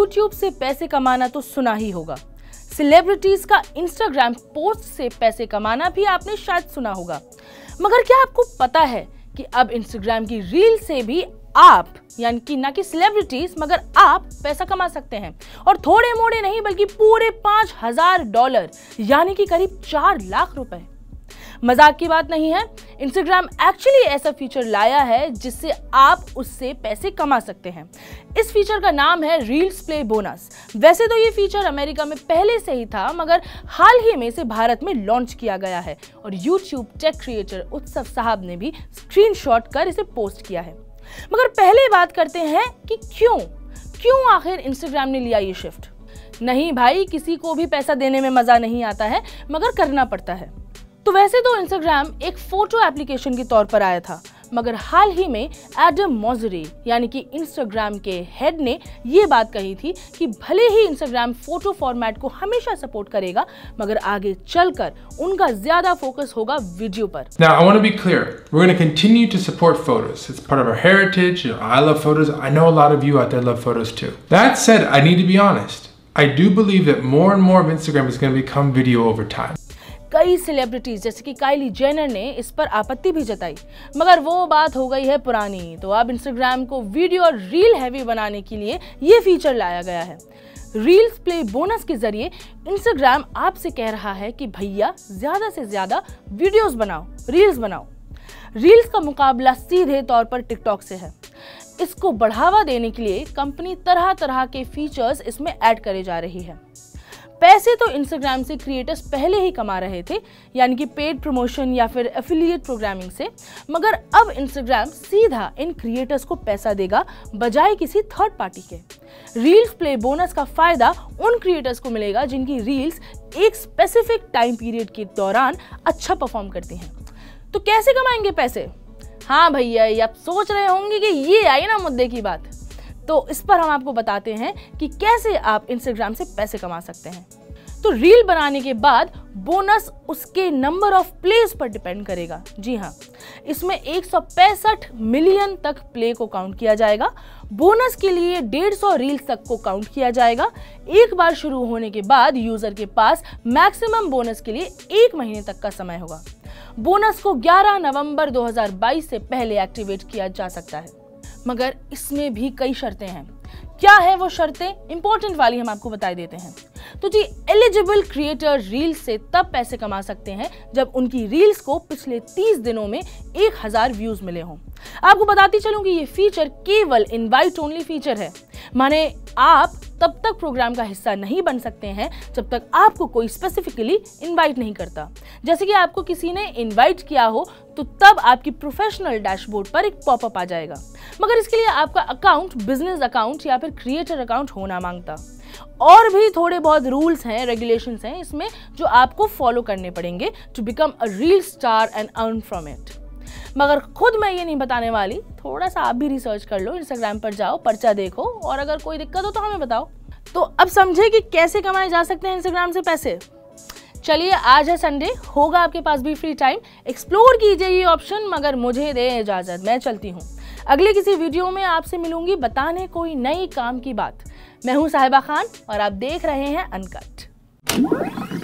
YouTube से पैसे कमाना तो सुना ही होगा, सेलिब्रिटीज का इंस्टाग्राम पोस्ट से पैसे कमाना भी आपने शायद सुना होगा। मगर क्या आपको पता है कि अब इंस्टाग्राम की रील से भी आप, यानी कि ना कि सेलिब्रिटीज मगर आप पैसा कमा सकते हैं, और थोड़े मोड़े नहीं बल्कि पूरे $5000 यानी कि करीब 4 लाख रुपए। मजाक की बात नहीं है, इंस्टाग्राम एक्चुअली ऐसा फीचर लाया है जिससे आप उससे पैसे कमा सकते हैं। इस फीचर का नाम है रील्स प्ले बोनस। वैसे तो ये फीचर अमेरिका में पहले से ही था, मगर हाल ही में इसे भारत में लॉन्च किया गया है और यूट्यूब टेक क्रिएटर उत्सव साहब ने भी स्क्रीनशॉट कर इसे पोस्ट किया है। मगर पहले बात करते हैं कि क्यों आखिर इंस्टाग्राम ने लिया ये शिफ्ट। नहीं भाई, किसी को भी पैसा देने में मजा नहीं आता है, मगर करना पड़ता है। तो वैसे तो इंस्टाग्राम एक फोटो एप्लीकेशन के तौर पर आया था, मगर हाल ही में एडम मोसेरी यानी कि इंस्टाग्राम के हेड ने ये बात कही थी कि भले ही इंस्टाग्राम फोटो फॉर्मेट को हमेशा सपोर्ट करेगा, मगर आगे चलकर उनका ज्यादा फोकस होगा वीडियो पर। Now I want to be clear. We're going to continue to support photos. It's part of our heritage. I love photos. I know a lot of you out there love photos too. That said, I need to be honest. I do believe that more and more of Instagram is going to become video over time. कई celebrities जैसे कि Kylie Jenner ने इस पर आपत्ति भी जताई, मगर वो बात हो गई है पुरानी। तो अब इंस्टाग्राम को वीडियो और रील हैवी बनाने के लिए ये फीचर लाया गया है। रील्स प्ले बोनस के जरिए इंस्टाग्राम आपसे कह रहा है कि भैया ज्यादा से ज्यादा वीडियोस बनाओ, रील्स बनाओ। रील्स का मुकाबला सीधे तौर पर टिकटॉक से है। इसको बढ़ावा देने के लिए कंपनी तरह तरह के फीचर्स इसमें ऐड करे जा रही है। पैसे तो इंस्टाग्राम से क्रिएटर्स पहले ही कमा रहे थे, यानी कि पेड प्रमोशन या फिर एफिलिएट प्रोग्रामिंग से, मगर अब इंस्टाग्राम सीधा इन क्रिएटर्स को पैसा देगा बजाय किसी थर्ड पार्टी के। रील्स प्ले बोनस का फायदा उन क्रिएटर्स को मिलेगा जिनकी रील्स एक स्पेसिफिक टाइम पीरियड के दौरान अच्छा परफॉर्म करती हैं। तो कैसे कमाएंगे पैसे? हाँ भैया, ये आप सोच रहे होंगे कि ये आई ना मुद्दे की बात। तो इस पर हम आपको बताते हैं कि कैसे आप इंस्टाग्राम से पैसे कमा सकते हैं। तो रील बनाने के बाद बोनस उसके नंबर ऑफ प्लेस पर डिपेंड करेगा। जी हाँ, इसमें 165 मिलियन तक प्ले को काउंट किया जाएगा। बोनस के लिए 150 रील्स तक को काउंट किया जाएगा। एक बार शुरू होने के बाद यूजर के पास मैक्सिमम बोनस के लिए 1 महीने तक का समय होगा। बोनस को 11 नवंबर 2022 से पहले एक्टिवेट किया जा सकता है, मगर इसमें भी कई शर्तें हैं। क्या है वो शर्तें? इंपॉर्टेंट वाली हम आपको बता देते हैं। तो जी, एलिजिबल क्रिएटर रील्स से तब पैसे कमा सकते हैं जब उनकी रील्स को पिछले 30 दिनों में 1000 व्यूज मिले हों। आपको बताती चलूं कि ये फीचर केवल इनवाइट ओनली फीचर है, माने आप तब तक प्रोग्राम का हिस्सा नहीं बन सकते हैं जब तक आपको कोई स्पेसिफिकली इनवाइट नहीं करता। जैसे कि आपको किसी ने इनवाइट किया हो तो तब आपकी प्रोफेशनल डैशबोर्ड पर एक पॉपअप आ जाएगा, मगर इसके लिए आपका अकाउंट बिजनेस अकाउंट या फिर क्रिएटर अकाउंट होना मांगता। और भी थोड़े बहुत रूल्स हैं, रेगुलेशंस हैं इसमें जो आपको फॉलो करने पड़ेंगे to become a reel star and earn from it. मगर खुद मैं ये नहीं बताने वाली, थोड़ा सा आप भी रिसर्च कर लो, इंस्टाग्राम पर जाओ, पर्चा देखो, और अगर कोई दिक्कत हो तो हमें बताओ। तो अब समझे कि कैसे कमाए जा सकते हैं इंस्टाग्राम से पैसे। चलिए, आज है संडे, होगा आपके पास भी फ्री टाइम, एक्सप्लोर कीजिए ये ऑप्शन, मगर मुझे दे इजाजत, मैं चलती हूँ। अगले किसी वीडियो में आपसे मिलूंगी बताने कोई नई काम की बात। मैं हूँ साहिबा खान और आप देख रहे हैं अनकट।